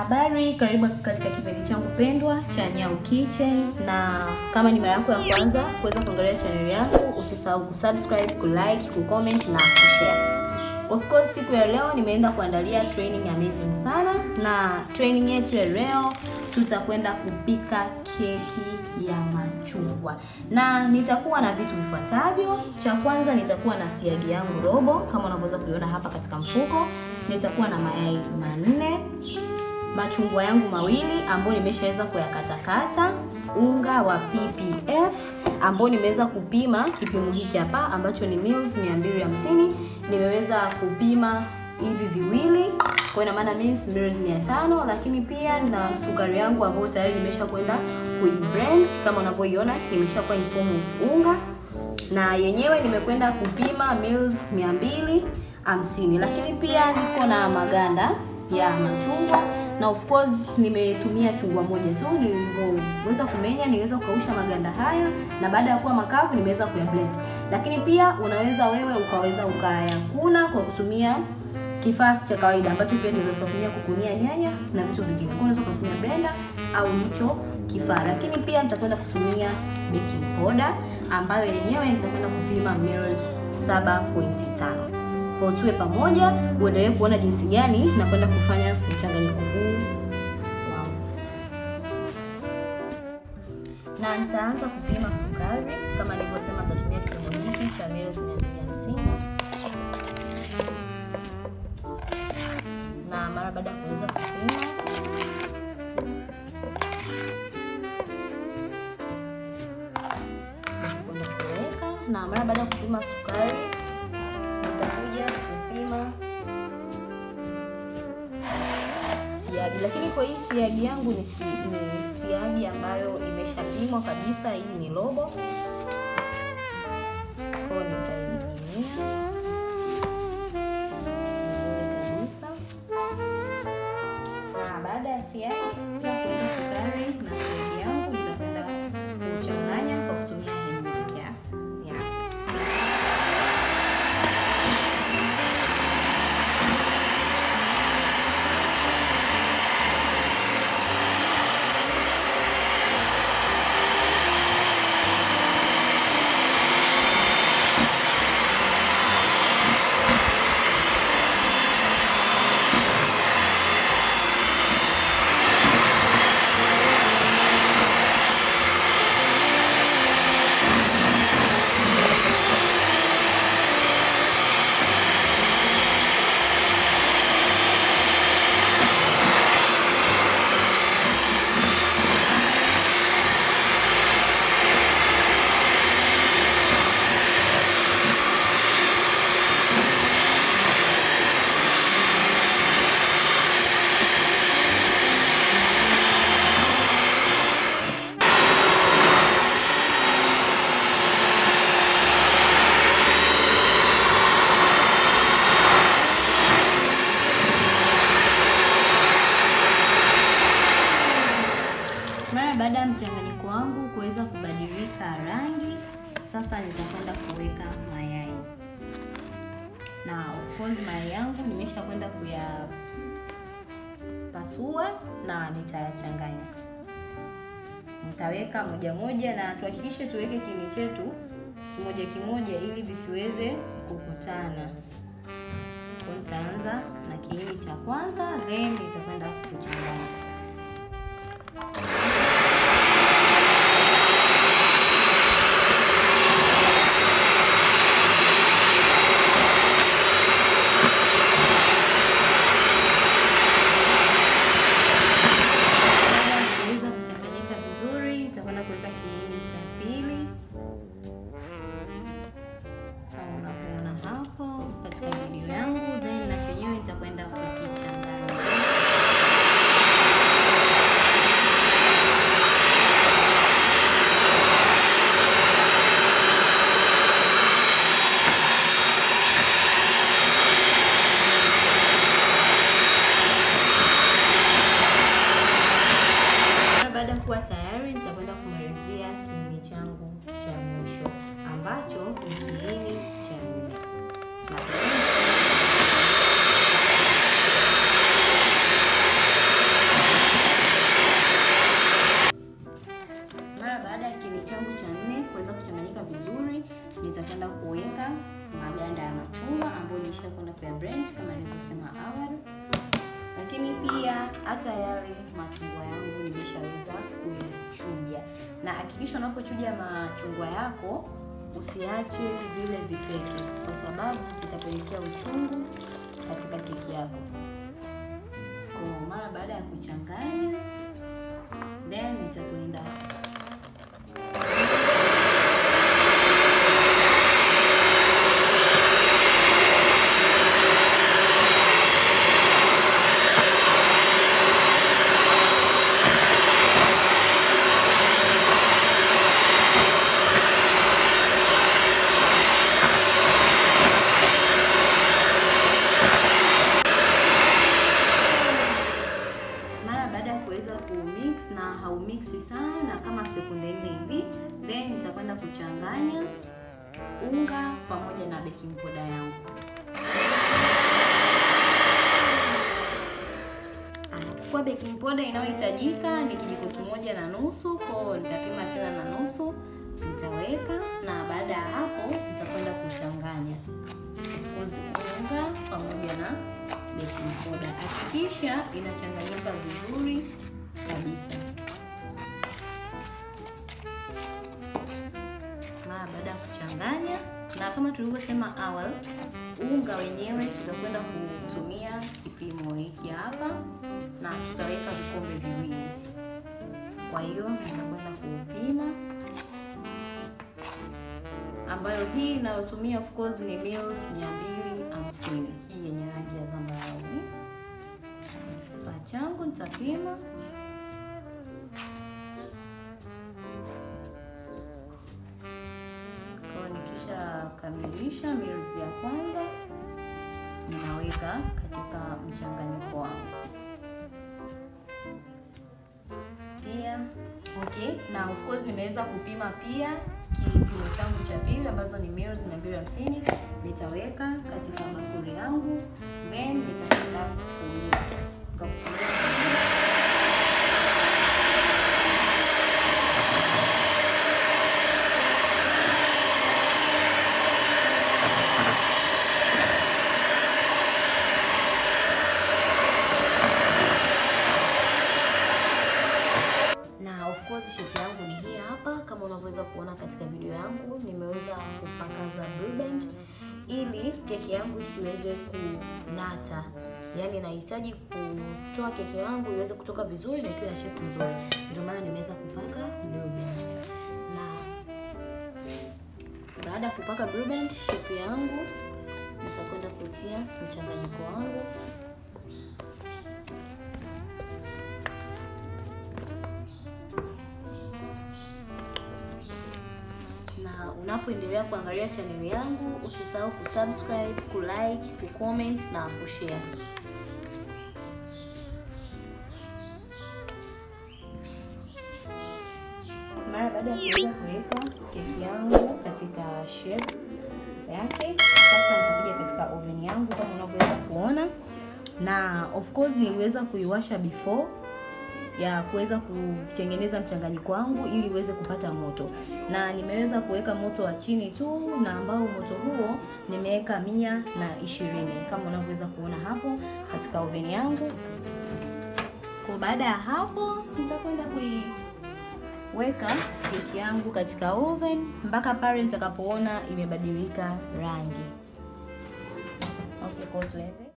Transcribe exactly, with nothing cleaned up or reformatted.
Habari, karibu katika kipindi changu pendwa cha Nyau Kitchen, na kama ni mara yako ya kwanza kuweza kuangalia channel yangu, usisahau kusubscribe, kulike, kucomment na kushare. Of course, siku ya leo nimeenda kuandalia training amazing sana, na training yetu ya leo tutakwenda kupika keki ya machungwa. Na nitakuwa na vitu vifuatavyo. Cha kwanza nitakuwa na siagi yangu robo kama unavyoweza kuiona hapa katika mfuko. Nitakuwa na mayai manne, machungwa yangu mawili ambayo nimeshaweza kuyakatakata, unga wa P P F ambao nimeweza kupima kipimo hiki hapa ambacho ni mils mia mbili hamsini, nimeweza kupima hivi viwili, kwa ina maana mils mia tano, lakini pia na sukari yangu ambayo tayari nimesha kwenda kuiblend kama unavyoiona imeshakuwa in form of unga, na yenyewe nimekwenda kupima mils mia mbili hamsini, lakini pia niko na maganda ya machungwa, na of course nimetumia chungwa moja tu. Nilivyoweza kumenya niliweza kukausha maganda haya, na baada ya kuwa makavu nimeweza kuyablend. Lakini pia unaweza wewe ukaweza ukayakuna kwa kutumia kifaa cha kawaida ambacho pia tunaweza kutumia kukunia nyanya na vitu vingine. Kwa unaweza kutumia blender au hicho kifaa. Lakini pia nitakwenda kutumia baking powder ambayo yenyewe nitakwenda kupima mils saba nukta tano. Kwa tuwe pamoja uendelee kuona jinsi gani na kwenda kufanya mchanganyiko huu. Wow. Na nitaanza kupima sukari kama nilivyosema, nitatumia kipimo hiki cha mils mia mbili hamsini. Na mara baada ya kuweza kupima, nitakwenda kuweka, na mara baada ya kupima sukari nitakuja kupima siagi. Lakini kwa hii siagi yangu ni, si, ni siagi ambayo imeshapimwa kabisa. Hii ni robo, kwa nitaimimia kabisa. Na baada ya siagi na kuweka sukari na siagi yangu, nitakwenda kuchanganya kwa kutumia hand mixer ya baada ya mchanganyiko wangu kuweza kubadilika rangi, sasa nitakwenda kuweka mayai. Na of course mayai yangu nimesha kwenda kuyapasua na nitayachanganya. Nitaweka moja moja, na tuhakikishe tuweke kiini chetu kimoja kimoja ili visiweze kukutana. Kwa nitaanza na kiini cha kwanza, then nitakwenda kuchanganya. Kuwa tayari, nitakwenda kumalizia kiini changu cha mwisho ambacho ni kiini cha nne. hata yale machungwa yangu nimeshaweza kuyachuja. Na hakikisha unapochuja machungwa yako usiache vile vitweke, kwa sababu vitapelekea uchungu katika keki yako. Kwa mara baada ya kuchanganya, then nitakwenda kumix na haumixi sana kama sekunde nne hivi, then nitakwenda kuchanganya unga pamoja na baking powder yangu. Kwa baking powder inayohitajika ni kijiko kimoja na nusu, kwa nitapima tena na nusu nitaweka, na baada ya hapo nitakwenda kuchanganya unga pamoja na baking powder. Hakikisha inachanganyika vizuri kabisa. Na baada ya kuchanganya, na kama tulivyosema awali, unga wenyewe tutakwenda kutumia kipimo hiki hapa, na tutaweka vikombe viwili. Kwa hiyo nitakwenda kupima, ambayo hii inayotumia of course ni mils mia mbili hamsini, hii yenye rangi ya zambarau. Kifaa changu nitapima. Nikisha kamilisha mils ya kwanza, ninaweka katika mchanganyiko wangu pia. Okay, na of course nimeweza kupima pia kipimo changu cha pili ambazo ni mils mia mbili hamsini, nitaweka katika bakuli yangu, then nitakwenda kumix kwa kutumia shape yangu ni hii hapa. Kama unavyoweza kuona katika video yangu, nimeweza kupakaza Blue Band ili keki yangu isiweze kunata. Yaani nahitaji kutoa keki yangu iweze kutoka vizuri na ikiwa na shape nzuri. Ndio maana nimeweza kupaka Blue Band. Na baada ya kupaka Blue Band shape yangu, nitakwenda kutia mchanganyiko wangu. Unapoendelea kuangalia channel yangu, usisahau kusubscribe, kulike, kucomment na kushare. Mara baada ya kuweza kuweka keki yangu katika shape yake, sasa nitakuja katika oven yangu kama unavyoweza kuona, na of course niliweza kuiwasha before ya kuweza kutengeneza mchanganyiko wangu ili uweze kupata moto, na nimeweza kuweka moto wa chini tu, na ambao moto huo nimeweka mia na ishirini kama unavyoweza kuona hapo katika oven yangu. Kwa baada ya hapo nitakwenda kuiweka keki yangu katika oven mpaka pale nitakapoona imebadilika rangi. Okay, kwa tuweze